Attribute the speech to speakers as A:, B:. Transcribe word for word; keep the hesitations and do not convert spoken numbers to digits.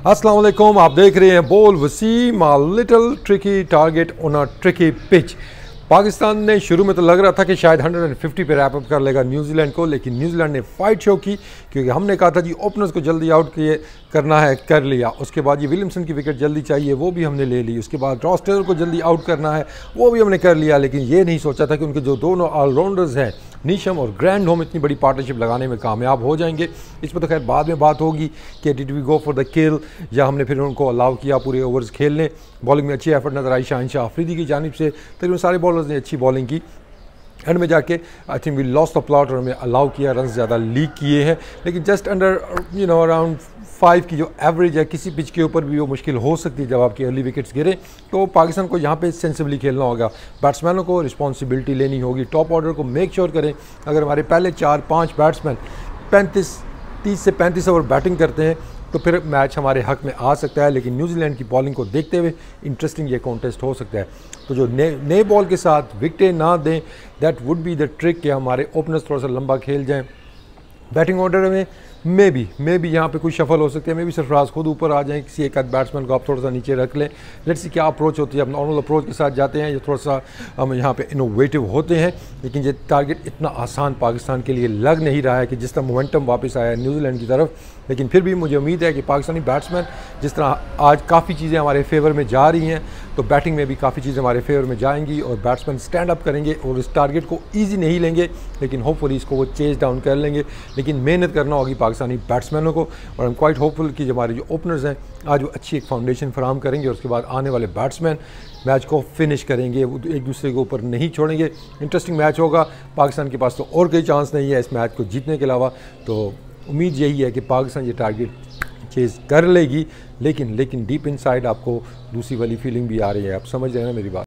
A: अस्सलाम वालेकुम, आप देख रहे हैं बोल Wasim, little tricky target on a tricky pitch. Pakistan ने शुरू में तो लग रहा था कि शायद एक सौ पचास पे रैप अप कर लेगा न्यूजीलैंड को, लेकिन न्यूजीलैंड ने फाइट शो की क्योंकि हमने कहा था जी ओपनर्स को जल्दी आउट किए करना है, कर लिया। उसके बाद ये विलियमसन की विकेट जल्दी चाहिए, वो भी हमने ले ली। उसके बाद रॉस टेलर को जल्दी आउट करना है, वो भी हमने कर लिया। लेकिन ये नहीं सोचा था कि उनके जो दोनों ऑलराउंडर्स हैं नीशम और ग्रैंड होम इतनी बड़ी पार्टनरशिप लगाने में कामयाब हो जाएंगे। इस पर तो खैर बाद में बात होगी कि did we go for the kill या हमने फिर उनको अलाउ किया पूरे ओवर्स खेलने। बॉलिंग में अच्छी एफर्ट नजर आई शाहिन अफरीदी की जानिब से, तकरीबन सारे बॉलर्स ने अच्छी बॉलिंग की। एंड में जाके I think we lost the plot और हमें अलाउ किया, रन ज़्यादा लीक किए हैं। लेकिन just under you know around five की जो एवरेज है किसी पिच के ऊपर भी वो मुश्किल हो सकती है जब आपकी अर्ली विकेट्स गिरे। तो पाकिस्तान को यहाँ पे सेंसिबली खेलना होगा, बैट्समैनों को रिस्पॉन्सिबिलिटी लेनी होगी, टॉप ऑर्डर को मेक श्योर करें। अगर हमारे पहले चार पाँच बैट्समैन पैंतीस तीस से पैंतीस ओवर बैटिंग करते हैं तो फिर मैच हमारे हक में आ सकता है। लेकिन न्यूजीलैंड की बॉलिंग को देखते हुए इंटरेस्टिंग ये कॉन्टेस्ट हो सकता है। तो जो नए नए बॉल के साथ विकेटें ना दें, that would be the trick कि हमारे ओपनर्स थोड़ा सा लंबा खेल जाएं। बैटिंग ऑर्डर में मे बी मे बी यहाँ पे कुछ शफल हो सकते हैं, मे बी सरफराज खुद ऊपर आ जाएं, किसी एक आध बैट्समैन को आप थोड़ा सा नीचे रख लें। लेट्स सी क्या अप्रोच होती है। आप नॉर्मल अप्रोच के साथ जाते हैं या थोड़ा सा हम यहाँ पे इनोवेटिव होते हैं। लेकिन ये टारगेट इतना आसान पाकिस्तान के लिए लग नहीं रहा है कि जिस तरह मोमेंटम वापस आया है न्यूजीलैंड की तरफ। लेकिन फिर भी मुझे उम्मीद है कि पाकिस्तानी बैट्समैन जिस तरह आज काफ़ी चीज़ें हमारे फेवर में जा रही हैं तो बैटिंग में भी काफ़ी चीज़ें हमारे फेवर में जाएंगी और बैट्समैन स्टैंड अप करेंगे और इस टारगेट को ईजी नहीं लेंगे, लेकिन होपफुली इसको वो चेज डाउन कर लेंगे। लेकिन मेहनत करना होगी पाकिस्तानी बैट्समैनों को और आई एम क्वाइट होपफुल कि हमारे जो ओपनर्स हैं आज वो अच्छी एक फाउंडेशन फराहम करेंगे और उसके बाद आने वाले बैट्समैन मैच को फिनिश करेंगे, वो एक दूसरे के ऊपर नहीं छोड़ेंगे। इंटरेस्टिंग मैच होगा। पाकिस्तान के पास तो और कोई चांस नहीं है इस मैच को जीतने के अलावा। तो उम्मीद यही है कि पाकिस्तान ये टारगेट चेज़ कर लेगी। लेकिन लेकिन डीप इनसाइड आपको दूसरी वाली फीलिंग भी आ रही है। आप समझ रहे हैं ना मेरी बात।